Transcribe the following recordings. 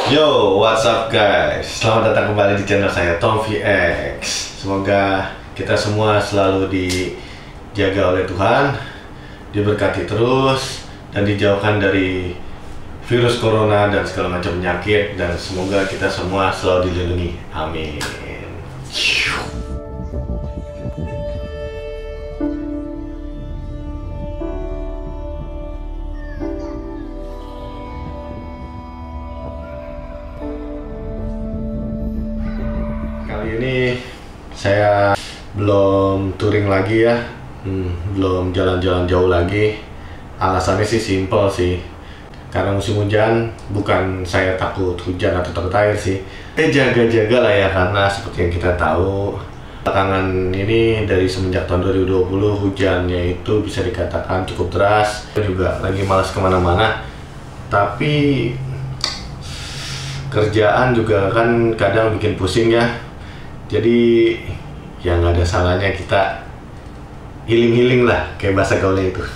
Yo, what's up guys? Selamat datang kembali di channel saya Tom VX. Semoga kita semua selalu dijaga oleh Tuhan, diberkati terus, dan dijauhkan dari virus corona dan segala macam penyakit. Dan semoga kita semua selalu dilindungi. Amin. Kali ini saya belum touring lagi ya, belum jalan-jalan jauh lagi. Alasannya sih simple sih, karena musim hujan. Bukan saya takut hujan atau takut air sih, jaga-jaga lah ya, karena seperti yang kita tahu belakangan ini dari semenjak tahun 2020 hujannya itu bisa dikatakan cukup deras. Saya juga lagi malas kemana-mana, tapi kerjaan juga kan kadang bikin pusing ya. Jadi ya nggak ada salahnya kita healing lah, kayak bahasa gaulnya itu.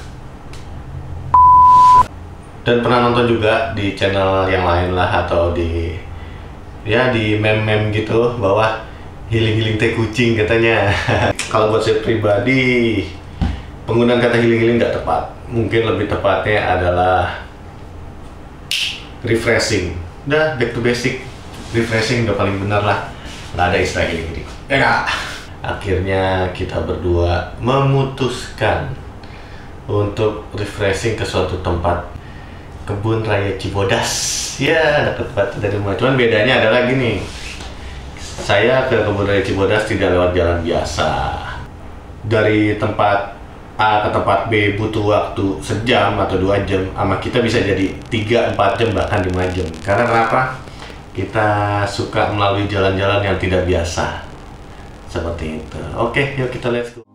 Dan pernah nonton juga di channel yang lain lah, atau di meme-meme gitu, bahwa healing teh kucing katanya. Kalau buat saya pribadi, penggunaan kata healing nggak tepat. Mungkin lebih tepatnya adalah refreshing. Udah back to basic, refreshing udah paling benar lah. Nggak ada istilah healing. Akhirnya kita berdua memutuskan untuk refreshing ke suatu tempat, Kebun Raya Cibodas. Ya, dekat banget dari rumah. Cuman bedanya adalah gini, saya ke Kebun Raya Cibodas tidak lewat jalan biasa. Dari tempat A ke tempat B butuh waktu sejam atau 2 jam. Sama kita bisa jadi 3-4 jam, bahkan 5 jam. Karena kenapa? Kita suka melalui jalan-jalan yang tidak biasa. Seperti itu. Oke, yuk kita let's go.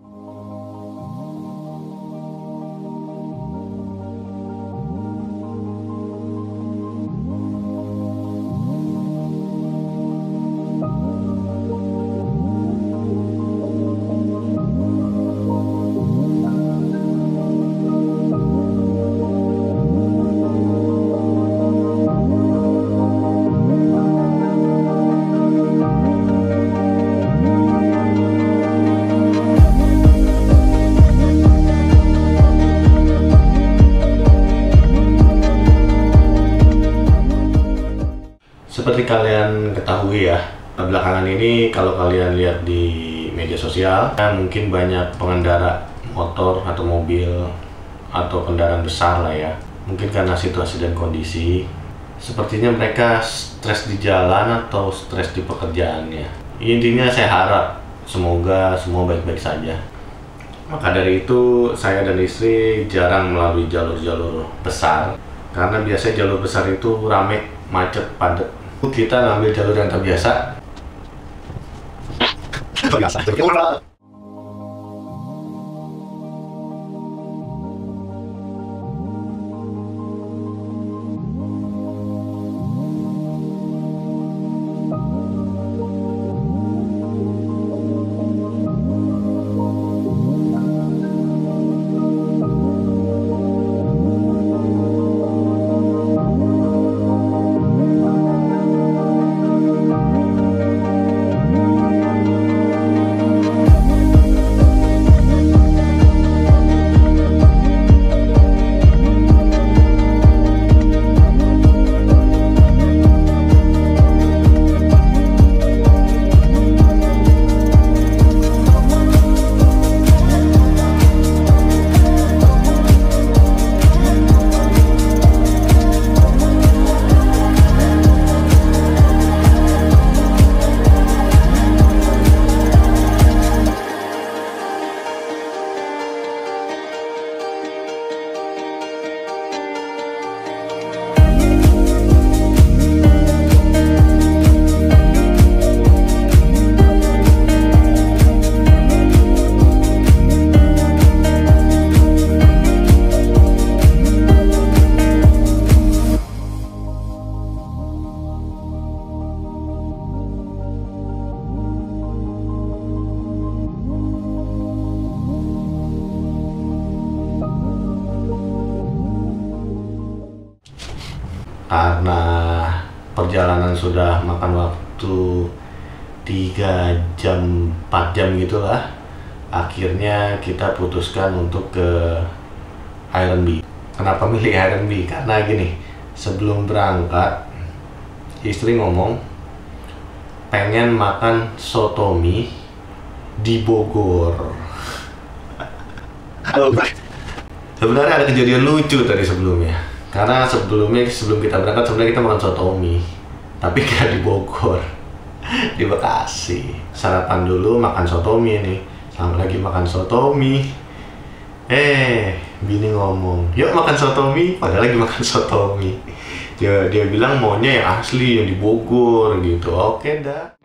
Seperti kalian ketahui ya, belakangan ini kalau kalian lihat di media sosial, mungkin banyak pengendara motor atau mobil atau kendaraan besar lah ya. Mungkin karena situasi dan kondisi, sepertinya mereka stres di jalan atau stres di pekerjaannya. Intinya saya harap semoga semua baik-baik saja. Maka dari itu, saya dan istri jarang melalui jalur-jalur besar, karena biasanya jalur besar itu rame, macet, padat. Kita ngambil jalur yang terbiasa. karena perjalanan sudah makan waktu 3 jam 4 jam gitulah, akhirnya kita putuskan untuk ke Ironby. Kenapa milih Ironby? Karena gini, sebelum berangkat istri ngomong pengen makan soto mie di Bogor. Sebenarnya ada kejadian lucu tadi sebelumnya, karena sebelum kita berangkat sebenarnya kita makan soto mie, tapi gak di Bogor, di Bekasi. Sarapan dulu, makan soto mie nih, sama lagi makan soto mie. Bini ngomong, yuk makan soto mie, padahal lagi makan soto mie. Dia bilang maunya yang asli, yang di Bogor gitu. Oke dah.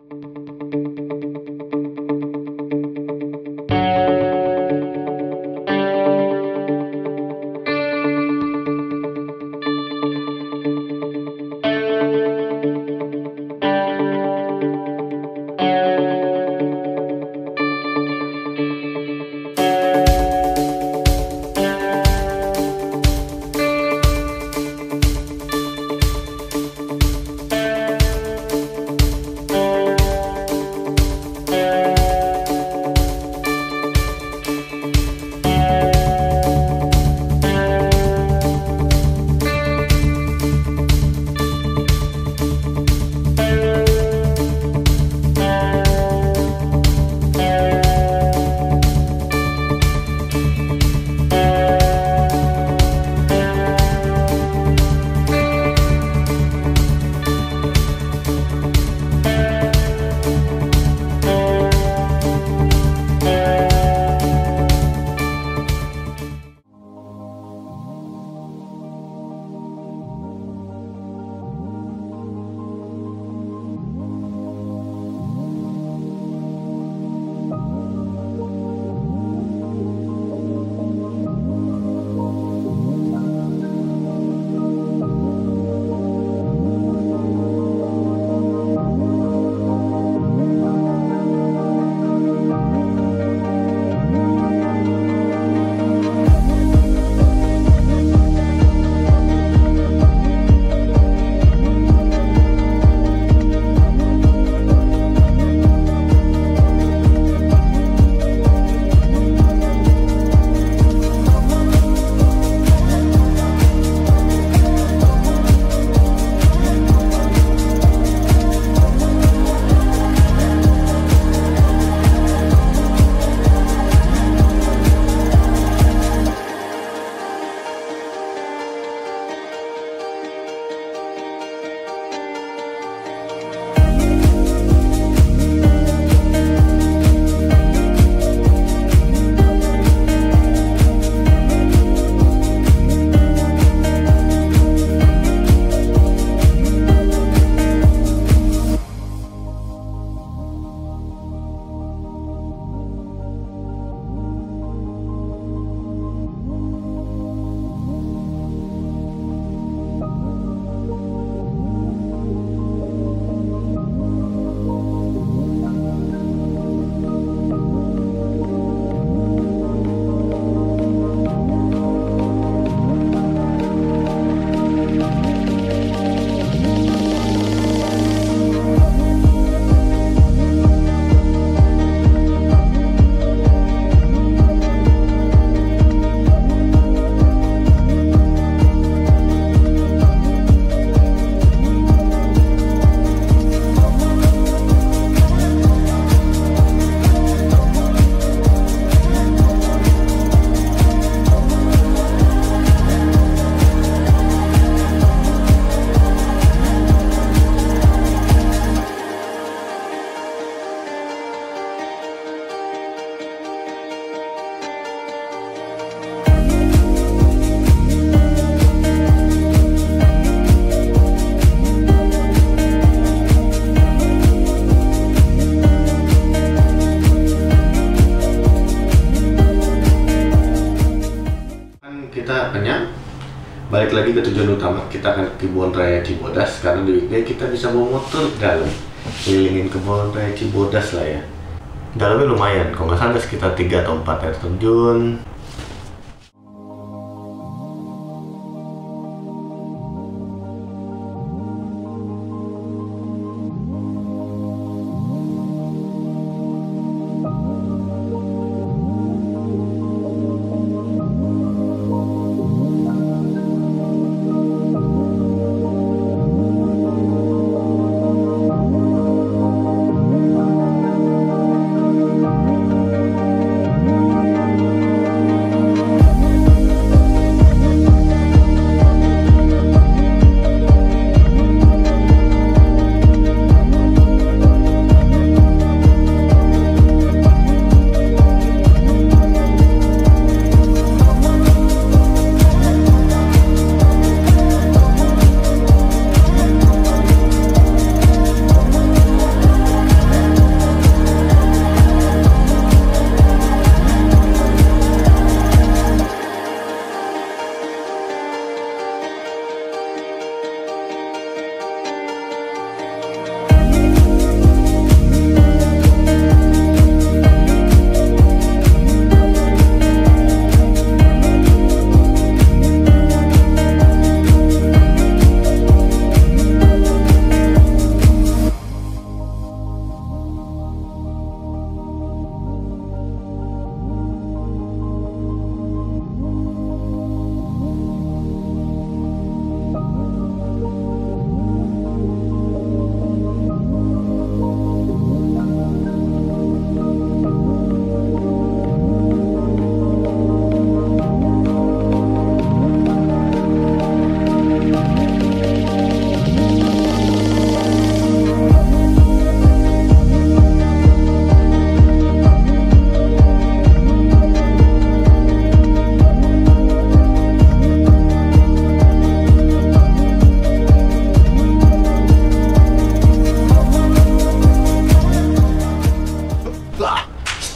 Kita kenyang, balik lagi ke tujuan utama. Kita akan ke Kebun Raya Cibodas, karena di weekday kita bisa bawa motor ke dalam, kelilingin Kebun Raya Cibodas lah ya. Dalamnya lumayan, kalau nggak salah ada sekitar 3 atau 4 air terjun.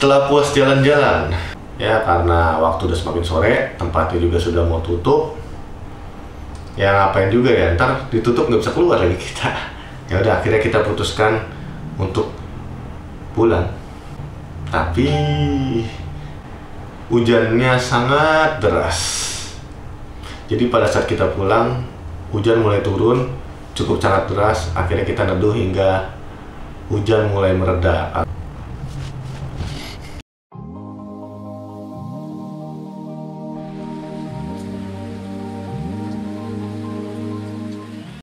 Setelah puas jalan-jalan, ya karena waktu udah semakin sore, tempatnya juga sudah mau tutup. Ya ngapain juga ya, ntar ditutup nggak bisa keluar lagi kita. Ya udah, akhirnya kita putuskan untuk pulang. Tapi hujannya sangat deras. Jadi pada saat kita pulang, hujan mulai turun, cukup sangat deras. Akhirnya kita neduh hingga hujan mulai mereda